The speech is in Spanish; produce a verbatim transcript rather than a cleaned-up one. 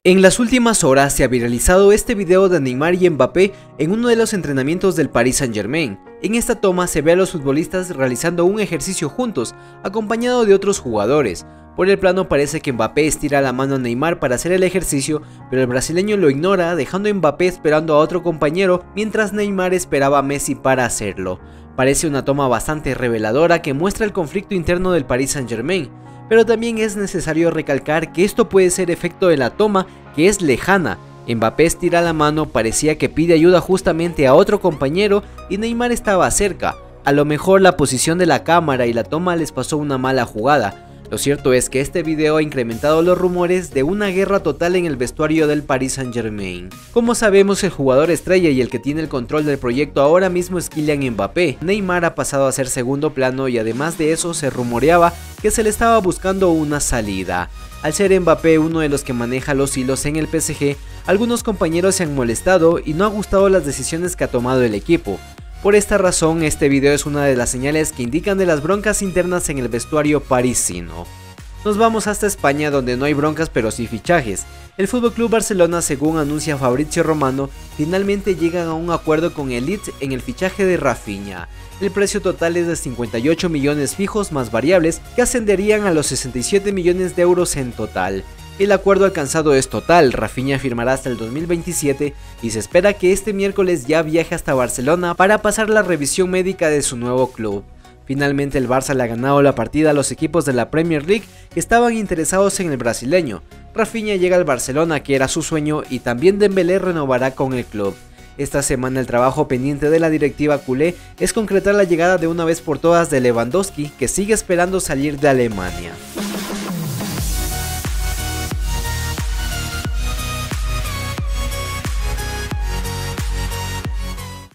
En las últimas horas se ha viralizado este video de Neymar y Mbappé en uno de los entrenamientos del Paris Saint-Germain. En esta toma se ve a los futbolistas realizando un ejercicio juntos, acompañado de otros jugadores. Por el plano parece que Mbappé estira la mano a Neymar para hacer el ejercicio, pero el brasileño lo ignora, dejando a Mbappé esperando a otro compañero, mientras Neymar esperaba a Messi para hacerlo. Parece una toma bastante reveladora que muestra el conflicto interno del Paris Saint-Germain. Pero también es necesario recalcar que esto puede ser efecto de la toma, que es lejana. Mbappé estira la mano, parecía que pide ayuda justamente a otro compañero y Neymar estaba cerca. A lo mejor la posición de la cámara y la toma les pasó una mala jugada. Lo cierto es que este video ha incrementado los rumores de una guerra total en el vestuario del Paris Saint-Germain. Como sabemos, el jugador estrella y el que tiene el control del proyecto ahora mismo es Kylian Mbappé. Neymar ha pasado a ser segundo plano y además de eso se rumoreaba que se le estaba buscando una salida. Al ser Mbappé uno de los que maneja los hilos en el P S G, algunos compañeros se han molestado y no ha gustado las decisiones que ha tomado el equipo. Por esta razón, este video es una de las señales que indican de las broncas internas en el vestuario parisino. Nos vamos hasta España, donde no hay broncas pero sí fichajes. El F C Barcelona, según anuncia Fabrizio Romano, finalmente llegan a un acuerdo con el Leeds en el fichaje de Rafinha. El precio total es de cincuenta y ocho millones fijos más variables, que ascenderían a los sesenta y siete millones de euros en total. El acuerdo alcanzado es total, Rafinha firmará hasta el dos mil veintisiete y se espera que este miércoles ya viaje hasta Barcelona para pasar la revisión médica de su nuevo club. Finalmente el Barça le ha ganado la partida a los equipos de la Premier League que estaban interesados en el brasileño. Rafinha llega al Barcelona, que era su sueño, y también Dembélé renovará con el club. Esta semana el trabajo pendiente de la directiva culé es concretar la llegada de una vez por todas de Lewandowski, que sigue esperando salir de Alemania.